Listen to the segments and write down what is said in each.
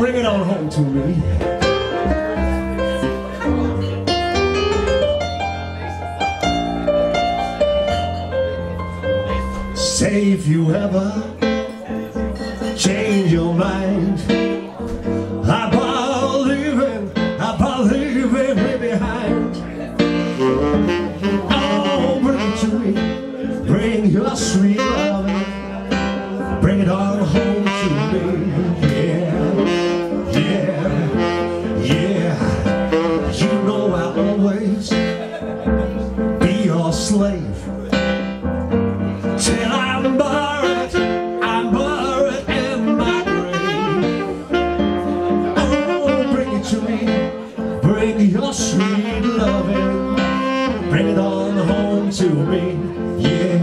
Bring it on home to me. Say if you ever change your mind, I believe in me behind. Oh, bring it to me, bring your sweet love, bring it on home to me. Yeah, you know I'll always be your slave till I'm buried in my grave. Oh, bring it to me, bring your sweet loving, bring it on home to me. Yeah.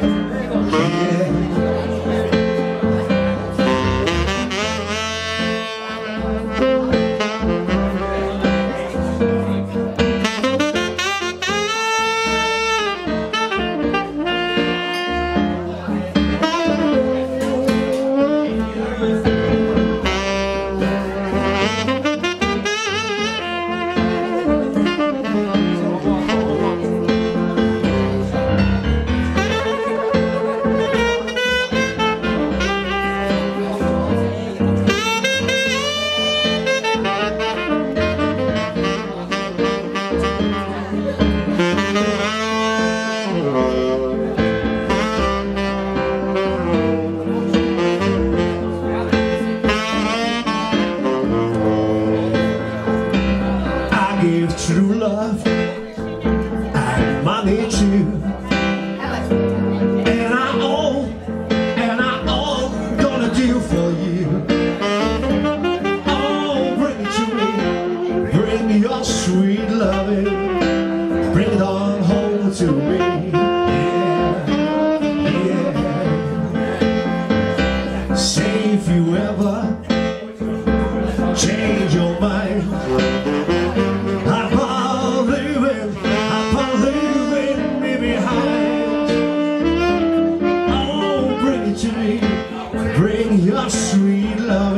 True love and money too, and I all gonna do for you. Oh, bring it to me, bring your sweet loving, bring it on home to me. Yeah. Say if you ever change your mind, I believe in me behind. Oh, bring it to me, bring your sweet love.